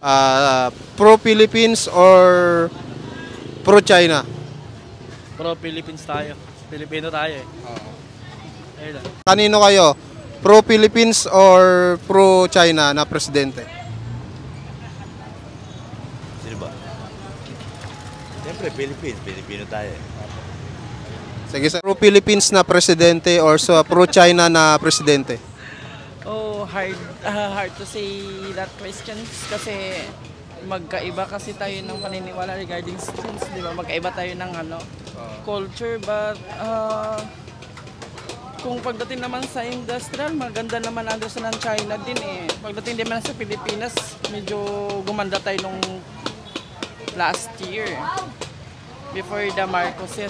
Pro-Philippines or pro-China? Pro-Philippines tayo. Pilipino tayo eh. Ayun lang. Kanino kayo? Pro-Philippines or pro-China na presidente? Sino ba? Siyempre, Philippines. Pilipino tayo eh. Sige sir. Pro-Philippines na presidente or sa pro-China na presidente? Oh, hard to say that questions kasi magkaiba kasi tayo ng paniniwala regarding students, di ba? Magkaiba tayo ng culture, but kung pagdating naman sa industrial, maganda naman Anderson ng China din eh. Pagdating din naman sa Pilipinas, medyo gumanda tayo nung last year before the Marcoses.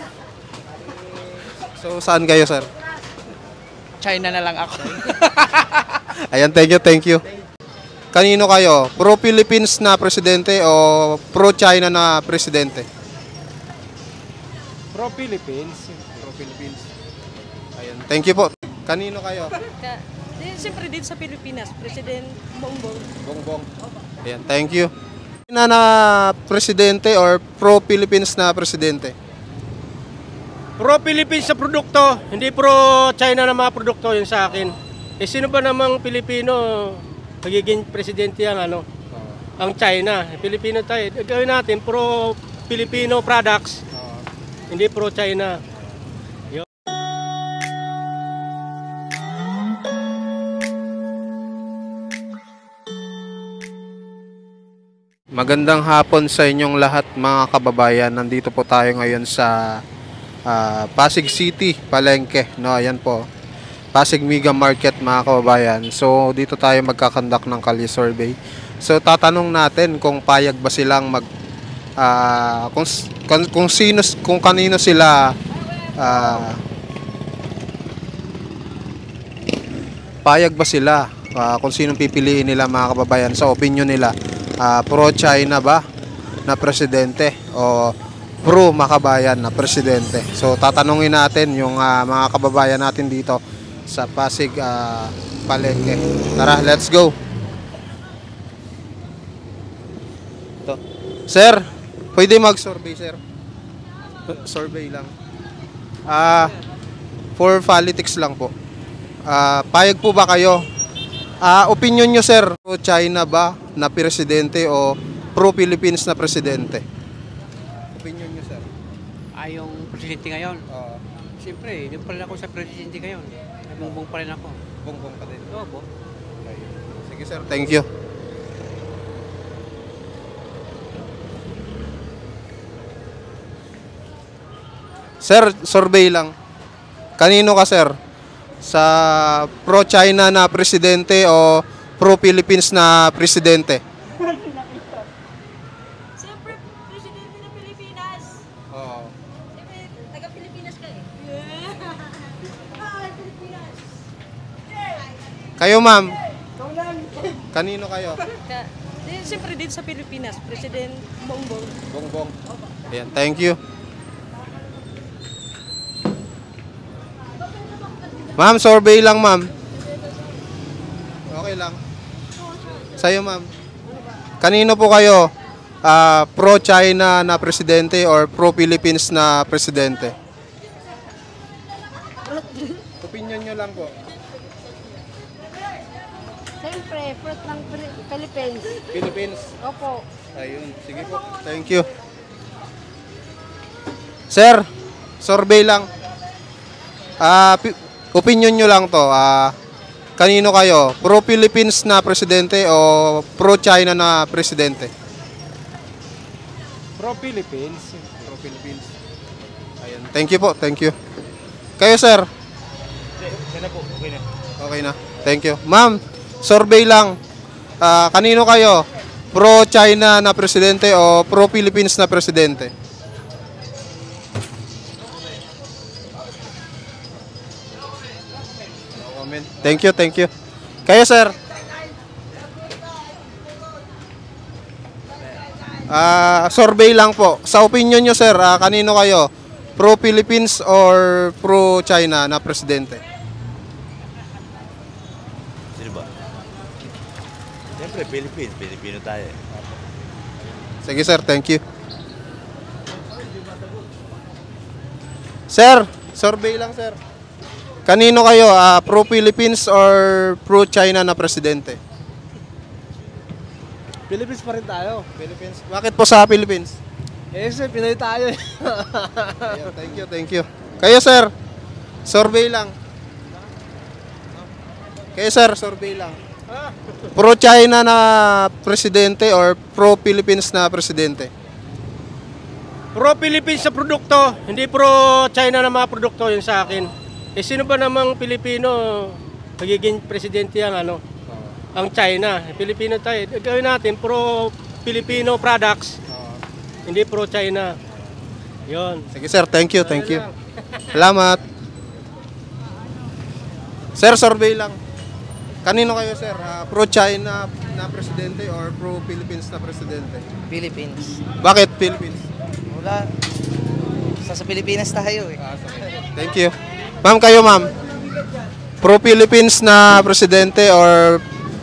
So saan kayo sir? China na lang ako. Ayan, thank you. Kanino kayo? Pro-Philippines na presidente o pro-China na presidente? Pro-Philippines. Pro-Philippines. Ayan, thank you po. Kanino kayo? Siyempre dito sa Pilipinas, President Bongbong. Bongbong. Ayan, thank you. Na presidente or pro-Philippines na presidente? Pro-Philippines sa produkto, hindi pro-China na mga produkto yun sa akin. Eh sino ba namang Pilipino magiging presidente ang ang China? Pilipino tayo. Gawin natin pro-Filipino products, hindi pro-China. Magandang hapon sa inyong lahat mga kababayan. Nandito po tayo ngayon sa Pasig City, Palengke. No, ayan po. Pasig Mega Market mga kababayan. So dito tayo magkakandak ng kalye survey. So tatanong natin kung payag ba silang kung kanino sila payag ba sila kung sinong pipiliin nila mga kababayan sa opinion nila. Pro-China ba na presidente o pro-makabayan na presidente? So tatanungin natin yung mga kababayan natin dito sa Pasig Palengke. Tara, let's go. Ito. Sir, pwede mag-survey sir? Survey lang. For politics lang po. Payag po ba kayo? Opinion nyo sir, pro-China ba na presidente o pro-Philippines na presidente? Opinion nyo sir? Yung presidente ngayon? Siyempre, hindi pa rin ako sa presidente ngayon. Bongbong pa rin ako. Bongbong pa din? Oo po. Sige sir, thank you. Sir, survey lang. Kanino ka sir? Sa pro-China na presidente o pro-Philippines na presidente? Siyempre, Presidente ng Pilipinas. Oo. Siyempre, taga-Pilipinas ka eh. Pilipinas. Kayo ma'am? Kanino kayo? Siyempre dito sa Pilipinas, President Bongbong. Bongbong. Ayan, thank you. Ma'am, survey lang ma'am. Okay lang. Sa'yo ma'am. Kanino po kayo? Pro-China na presidente or pro-Philippines na presidente? Opinion nyo lang po. Siyempre, fruit ng Philippines. Philippines? Opo. Ayun, sige po. Thank you. Sir, survey lang. Opinion nyo lang to. Kanino kayo? Pro-Philippines na presidente o pro-China na presidente? Pro-Philippines. Pro-Philippines. Ayun. Thank you po. Thank you. Kayo sir? Okay na po. Okay na. Okay na. Thank you. Ma'am, survey lang. Kanino kayo? Pro-China na presidente o pro-Philippines na presidente? Thank you, thank you. Kayo sir? Survey lang po. Sa opinion nyo sir, kanino kayo? Pro-Philippines or pro-China na presidente? Sino ba? Siyempre, Pro-Philippines, Pilipino tayo. Sige sir, thank you. Sir, survey lang sir. Kanino kayo, pro-Philippines or pro-China na presidente? Philippines pa rin tayo. Philippines. Bakit po sa Philippines? Eh, kasi Pinoy tayo eh. Ayun, thank you. Kayo sir, survey lang. Kayo sir, survey lang. Pro-China na presidente or pro-Philippines na presidente? Pro-Philippines sa produkto, hindi pro-China na mga produkto yun sa akin. Eh sino ba namang Pilipino magiging presidente ang China? Pilipino tayo. Gawin natin pro-Filipino products, hindi pro-China. Yun. Sige sir, thank you. Salamat. Sir, survey lang. Kanino kayo sir? Pro-China na presidente or pro-Philippines na presidente? Philippines. Bakit Philippines? Wala. Sa Pilipinas tayo eh. Thank you. Ma'am, kayo ma'am. Pro-Philippines na presidente or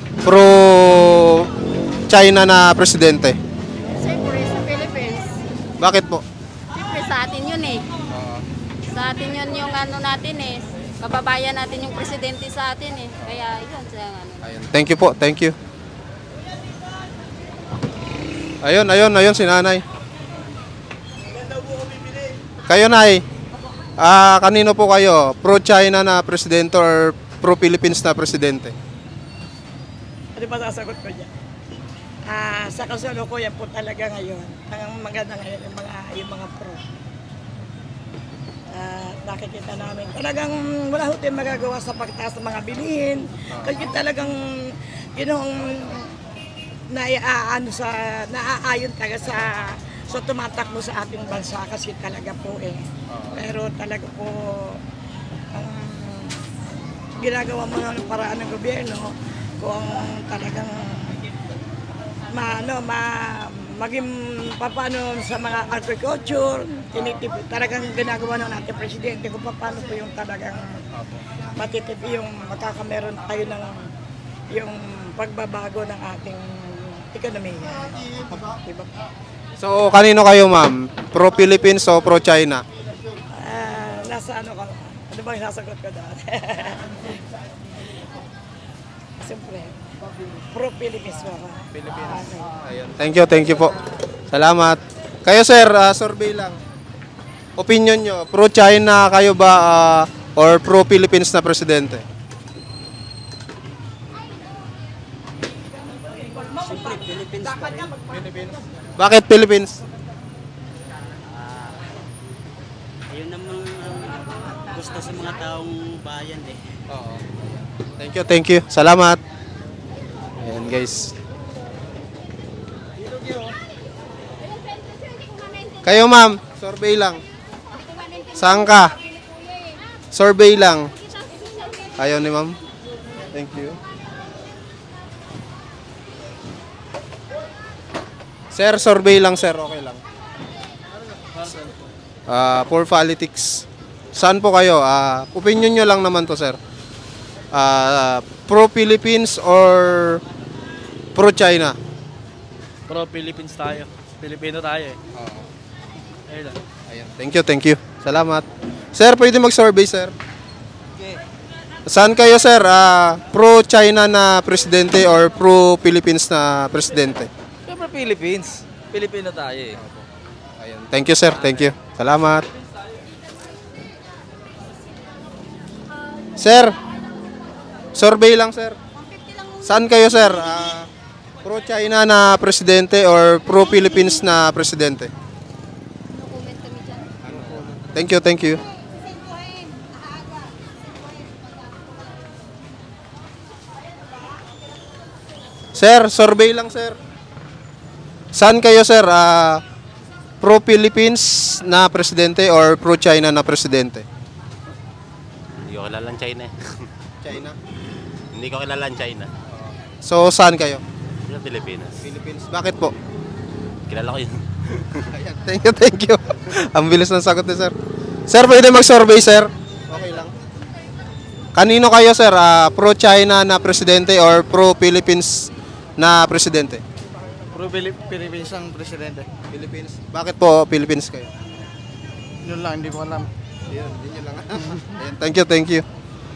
pro-China na presidente? Siyempre, sa Philippines. Bakit po? Siyempre, sa atin yun eh. Sa atin yun yung ano natin eh. Kababayan natin yung presidente sa atin eh. Kaya yun sa ano. Thank you po, thank you. Ayun, si nanay. Kayo nay, kanino po kayo? Pro-China na presidente or pro-Philippines na presidente? Ano ba sasagot ko dyan? Sa kasalukuyan po talaga ngayon, ang maganda ngayon yung mga pro. Nakikita namin talagang wala ho tayong magagawa sa pagtaas ng mga bilihin. Kasi talagang naaayon talaga sa tumatakbo sa ating bansa kasi talaga po eh. Pero talaga po ang ginagawa mo ng paraan ng gobyerno kung talagang maging paano sa mga agriculture, talagang ginagawa ng ating presidente kung paano po yung talagang matitipid yung makakameron tayo ng yung pagbabago ng ating ekonomiya. Diba? So, kanino kayo ma'am? Pro-Philippines o pro-China? Nasa ano ka? Ano bang sasagot ko doon? Siyempre, pro-Philippines ba ka? Philippines. Ayun. Thank you po. Salamat. Kayo sir, survey lang. Opinion nyo, pro-China kayo ba or pro-Philippines na presidente? Siyempre, Philippines pa rin. Bakit Philippines? Ayun naman gusto sa mga taong bayan eh. Oo. Thank you. Salamat. Ayan guys. Kayo ma'am, survey lang. Saan ka? Survey lang. Ayaw ni ma'am. Thank you. Sir, survey lang sir, okay lang. For politics. Saan po kayo? Opinion nyo lang naman to sir. Pro-Philippines or pro-China? Pro-Philippines tayo. Pilipino tayo eh. Ayun. Thank you. Salamat. Sir, pwede mag-survey sir? Saan kayo sir? Pro-China na presidente or pro-Philippines na presidente? Siyempre Philippines. Pilipino tayo eh. Thank you sir, thank you. Salamat. Sir, survey lang sir. Saan kayo sir? Pro-China na presidente or pro-Philippines na presidente? Thank you. Sir, survey lang sir. Saan kayo sir? Pro-Philippines na presidente or pro-China na presidente? Hindi ko kilala ang China eh. China. Hindi ko kilala ang China. So, saan kayo? Sa Pilipinas. Philippines. Bakit po? Kilala ko yun. Ayan. Thank you. Ang bilis ng sagot ni sir. Sir, pwede mag-survey sir? Okay lang. Kanino kayo sir? Pro-China na presidente or pro-Philippines na presidente? Pro-Philippines ang presidente. Philippines. Bakit po Philippines kayo? Yun lang, hindi ko alam. Yun lang. Ayan, thank you, thank you.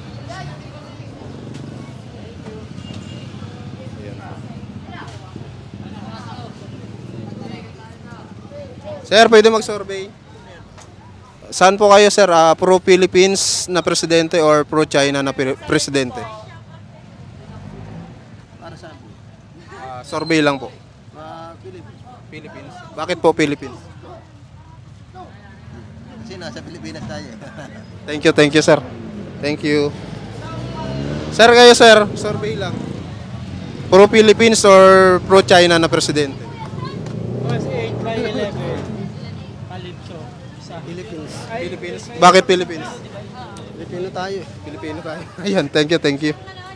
Sir, pwede mag-survey? Saan po kayo, sir? Pro-Philippines na presidente or pro-China na presidente? Para saan? Survey lang po. Philippines. Bakit po Philippines? Kasi nasa Pilipinas tayo. Thank you, sir. Thank you. Sir, kayo, sir, survey lang. Pro-Philippines or pro-China na presidente? Mas 8 by 11. Calypso. Sa Philippines. Philippines. Bakit Philippines? Pilipino tayo. Filipino tayo. Ayan, thank you.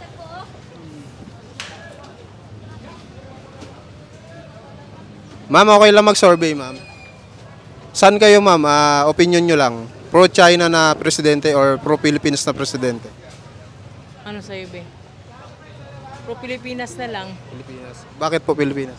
Ma'am, okay lang mag-survey, ma'am. Saan kayo, ma'am? Opinion nyo lang. Pro-China na presidente or pro-Philippines na presidente? Ano sa'yo, be? Pro-Pilipinas na lang. Pilipinas. Bakit po Pilipinas?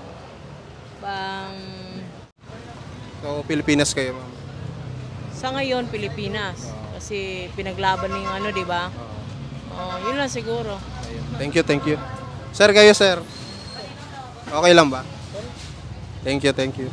So, Pilipinas kayo, ma'am. Sa ngayon, Pilipinas. Kasi pinaglaban yung ano, di ba? Yun lang siguro. Thank you. Sir, kayo, sir. Okay lang ba? Thank you.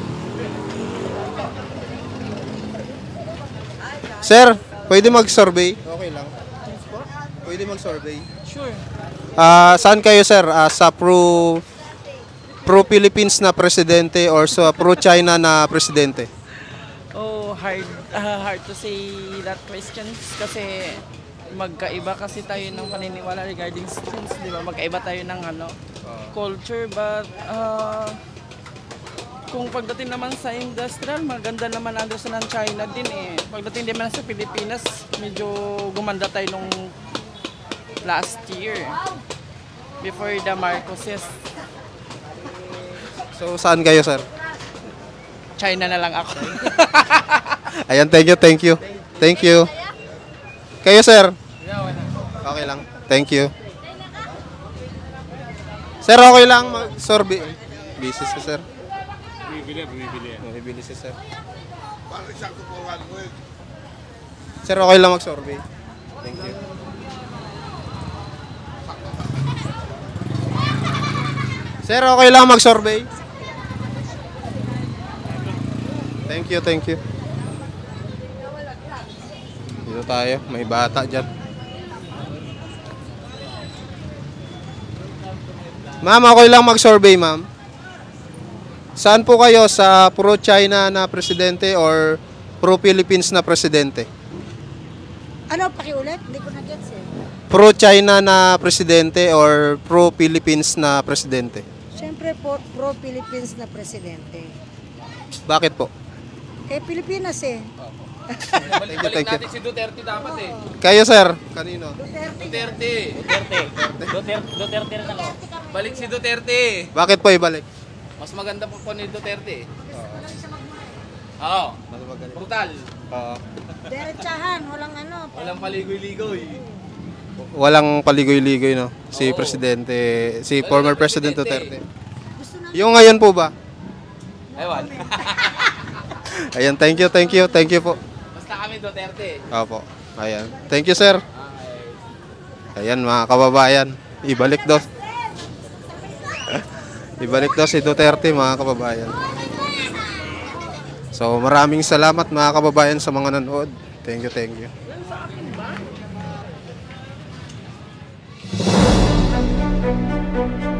Sir, pwede mag-survey? Okay lang. Pwede mag-survey? Sure. Saan kayo, sir? Sa pro-Philippines na presidente or sa pro-China na presidente? Oh, hard to say that questions kasi magkaiba kasi tayo ng paniniwala regarding students, di ba? Magkaiba tayo ng culture, but kung pagdating naman sa industrial, maganda naman Anderson ng China din eh. Pagdating naman sa Pilipinas, medyo gumanda tayo nung last year before the Marcoses. So, saan kayo, sir? China na lang ako. Ayan, thank you. Kayo, sir? Okay lang. Thank you. Sir, okay lang mag-survey. Busy si sir. Bumibili si sir. Sir, okay lang mag-survey. Thank you. Sir, okay lang mag-survey? Thank you. Dito tayo, may bata dyan. Ma'am, okay lang mag-survey, ma'am? Saan po kayo, sa pro-China na presidente or pro-Philippines na presidente? Ano, pakiulit? Hindi ko na-gets eh. Pro-China na presidente or pro-Philippines na presidente? Siyempre po, pro-Philippines na presidente. Bakit po? Pilipinas eh. Thank you. Si Duterte dapat eh. Kayo, sir? Kanino? Duterte rin ako. Balik si Duterte. Bakit po ibalik? Mas maganda po ni Duterte. Oo. Brutal. Diretsahan, walang ano. Walang paligoy-ligoy. Walang paligoy-ligoy, no? Si presidente, si former President Duterte. Yung ngayon po ba? Ewan. Ayan, thank you po. Basta kami Duterte. Opo. Ayan. Thank you, sir. Ayan, mga kababayan. Ibalik daw si Duterte, mga kababayan. So, maraming salamat, mga kababayan, sa mga nanood. Thank you.